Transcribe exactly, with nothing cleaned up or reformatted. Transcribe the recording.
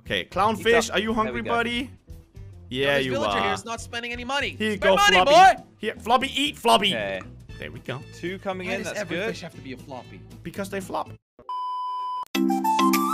Okay, Clownfish, up. are you hungry, go. buddy? Yeah, this you villager are. here is not spending any money. Here you Spend go, money, Floppy. boy. Here, Floppy, eat, Floppy. Okay. There we go. Two coming Why in. does That's every good. fish have to be a floppy? Because they flop.